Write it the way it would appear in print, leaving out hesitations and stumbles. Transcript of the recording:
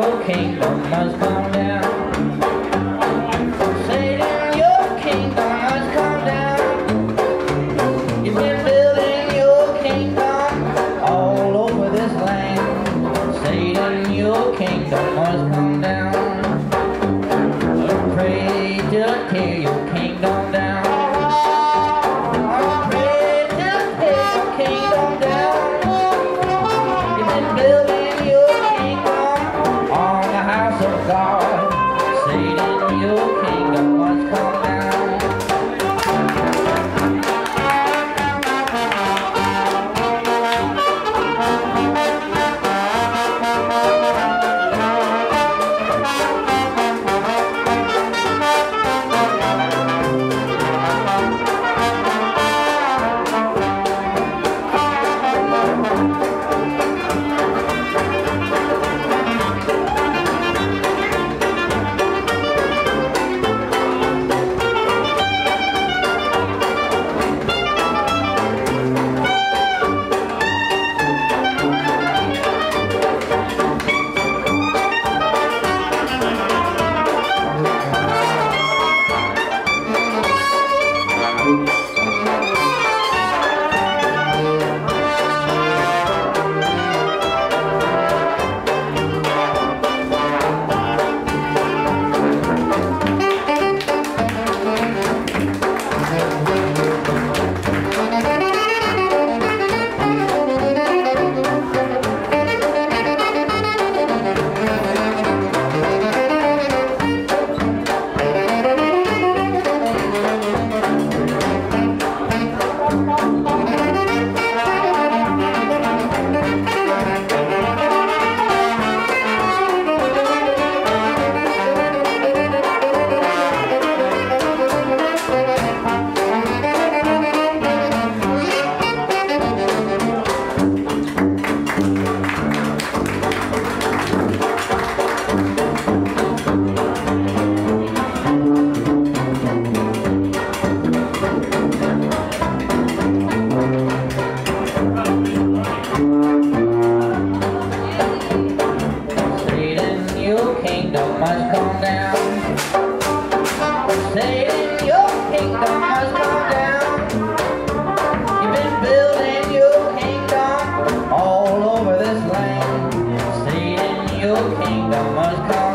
your kingdom must come down. Satan, your kingdom must come down. You've been building your kingdom all over this land. Satan, your kingdom must come down. Pray till I tear your kingdom down. Pray till I tear your kingdom down. You've been building your kingdom on the house of God. Satan, your kingdom must come down. Your kingdom must come.